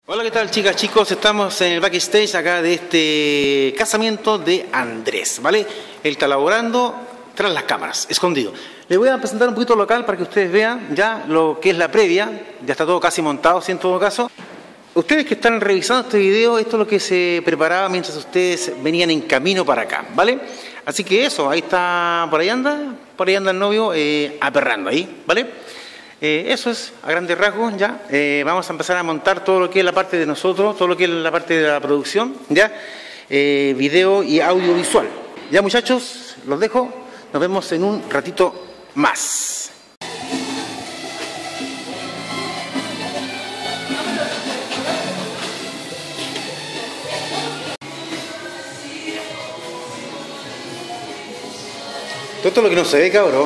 Hola, ¿qué tal, chicas, chicos? Estamos en el backstage acá de este casamiento de Andrés, ¿vale? Él está laborando tras las cámaras, escondido. Les voy a presentar un poquito el local para que ustedes vean ya lo que es la previa. Ya está todo casi montado, si en todo caso. Ustedes que están revisando este video, esto es lo que se preparaba mientras ustedes venían en camino para acá, ¿vale? Así que eso, ahí está, por ahí anda el novio aperrando ahí, ¿vale? Eso es, a grandes rasgos, ya. Vamos a empezar a montar todo lo que es la parte de nosotros, todo lo que es la parte de la producción, ya. Video y audiovisual. Ya, muchachos, los dejo. Nos vemos en un ratito más. Todo esto es lo que no se ve, cabrón.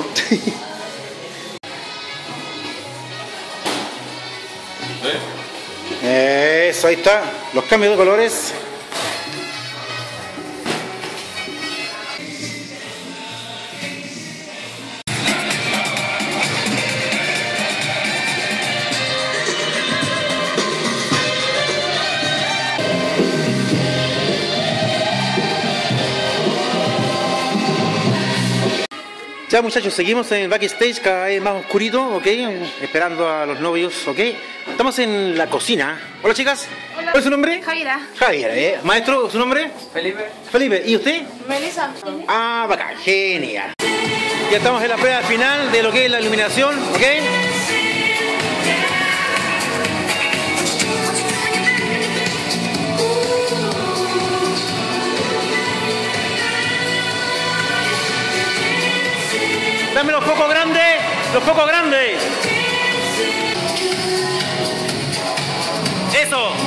Eso, ahí está, los cambios de colores. Ya, muchachos, seguimos en el backstage, cada vez más oscurito, ¿ok? Esperando a los novios, ¿ok? Estamos en la cocina. Hola, chicas. Hola. ¿Cuál es su nombre? Javiera. Javier, Maestro, ¿su nombre? Felipe. Felipe. ¿Y usted? Melissa. Ah, bacán, genial. Ya estamos en la prueba final de lo que es la iluminación, ¿ok? Dame los focos grandes, los focos grandes. Eso.